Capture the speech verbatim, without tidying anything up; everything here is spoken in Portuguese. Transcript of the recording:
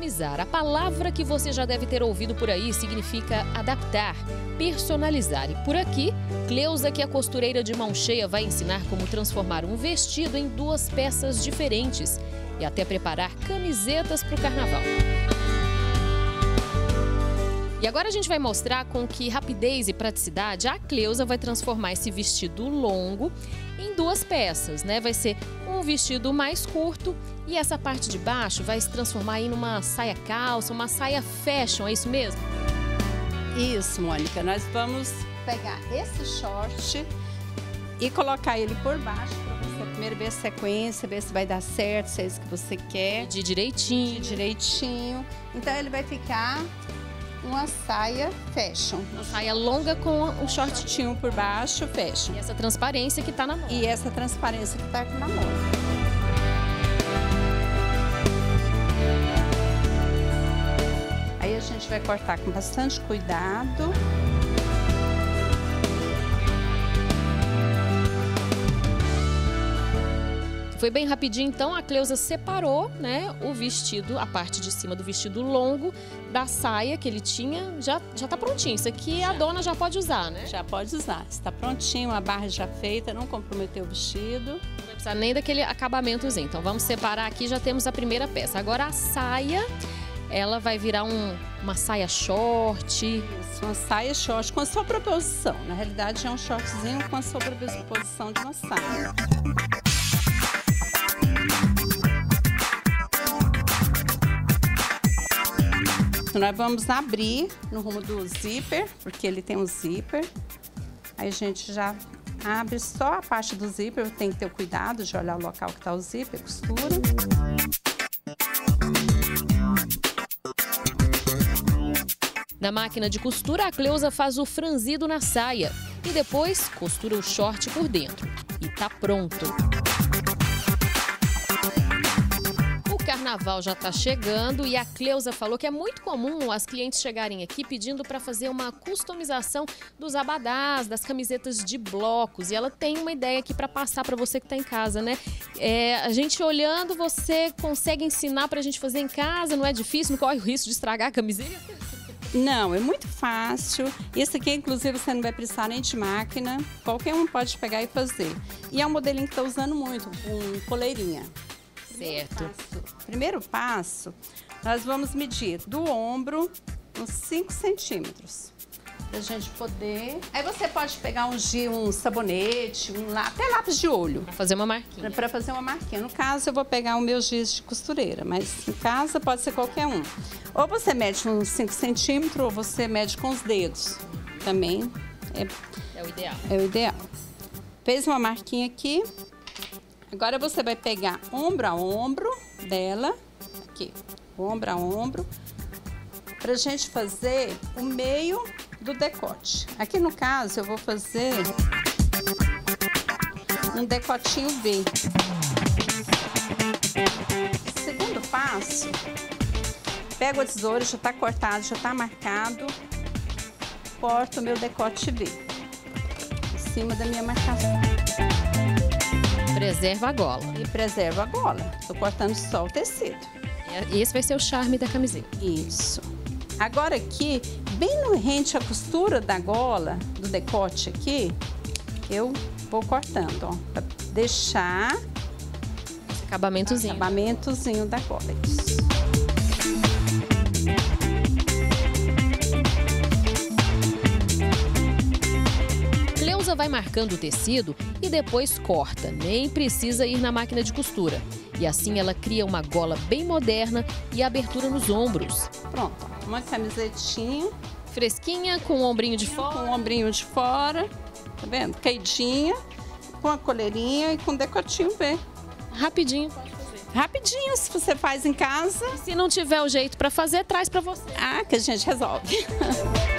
Customizar. A palavra que você já deve ter ouvido por aí significa adaptar, personalizar. E por aqui, Cleusa, que é costureira de mão cheia, vai ensinar como transformar um vestido em duas peças diferentes e até preparar camisetas para o carnaval. E agora a gente vai mostrar com que rapidez e praticidade a Cleusa vai transformar esse vestido longo em duas peças, né? Vai ser um vestido mais curto e essa parte de baixo vai se transformar em uma saia calça, uma saia fashion, é isso mesmo? Isso, Mônica. Nós vamos pegar esse short e colocar ele por baixo para você primeiro ver a sequência, ver se vai dar certo, se é isso que você quer. De direitinho. De direitinho. Então ele vai ficar uma saia fashion. Uma saia longa com o shortinho por baixo, fashion. E essa transparência que tá na moda. E essa transparência que tá aqui na moda. Aí a gente vai cortar com bastante cuidado. Foi bem rapidinho, então a Cleusa separou, né, o vestido, a parte de cima do vestido longo da saia que ele tinha. Já, já tá prontinho. Isso aqui já. A dona já pode usar, né? Já pode usar. Está prontinho, a barra já feita, não comprometeu o vestido. Não vai precisar nem daquele acabamentozinho. Então vamos separar aqui, já temos a primeira peça. Agora a saia, ela vai virar um, uma saia short. Isso, uma saia short com a sua proposição. Na realidade é um shortzinho com a sua proposição de uma saia. Nós vamos abrir no rumo do zíper, porque ele tem um zíper. Aí a gente já abre só a parte do zíper, tem que ter o cuidado de olhar o local que está o zíper, costura. Na máquina de costura, a Cleusa faz o franzido na saia e depois costura o short por dentro. E tá pronto! O carnaval já está chegando e a Cleusa falou que é muito comum as clientes chegarem aqui pedindo para fazer uma customização dos abadás, das camisetas de blocos. E ela tem uma ideia aqui para passar para você que está em casa, né? É, a gente olhando, você consegue ensinar para a gente fazer em casa? Não é difícil? Não corre o risco de estragar a camiseta? Não, é muito fácil. Isso aqui, inclusive, você não vai precisar nem de máquina. Qualquer um pode pegar e fazer. E é um modelinho que está usando muito, com coleirinha. Certo. Primeiro passo, nós vamos medir do ombro uns cinco centímetros. Pra gente poder... Aí você pode pegar um, um sabonete, um lá, até lápis de olho. Pra fazer uma marquinha. Pra fazer uma marquinha. No caso, eu vou pegar o meu giz de costureira, mas em casa pode ser qualquer um. Ou você mede uns cinco centímetros, ou você mede com os dedos. Também é, é o ideal. É o ideal. Fez uma marquinha aqui. Agora você vai pegar ombro a ombro dela, aqui, ombro a ombro, pra gente fazer o meio do decote. Aqui no caso eu vou fazer um decotinho V. Segundo passo, pego a tesoura, já tá cortado, já tá marcado, corto o meu decote V, em cima da minha marcação. Preserva a gola. E preserva a gola. Tô cortando só o tecido. E esse vai ser o charme da camiseta. Isso. Agora aqui, bem no rente a costura da gola, do decote aqui, eu vou cortando, ó. Pra deixar... Esse acabamentozinho. Acabamentozinho da gola, isso. Cleusa vai marcando o tecido e depois corta, nem precisa ir na máquina de costura. E assim ela cria uma gola bem moderna e abertura nos ombros. Pronto, uma camisetinha. Fresquinha, com o ombrinho de fora. Com o ombrinho de fora, tá vendo? Caidinha, com a coleirinha e com decotinho V. Rapidinho pode fazer. Rapidinho, se você faz em casa. E se não tiver o jeito para fazer, traz para você. Ah, que a gente resolve.